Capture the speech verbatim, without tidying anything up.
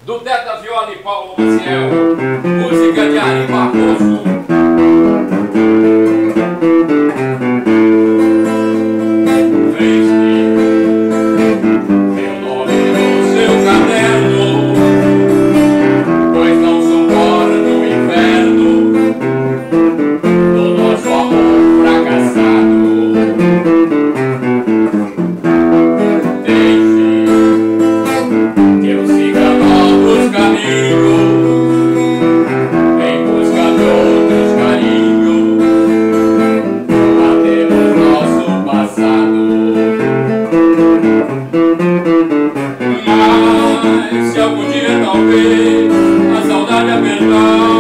do Teta Viola e Paulo Maciel, música de Ari Barroso. Deixe meu nome no seu caderno, pois não sou fora do inferno do nosso amor fracassado. Deixe que eu siga novos caminhos em busca de outros carinhos, combatemos nosso passado. Mas se algum dia talvez a saudade apertar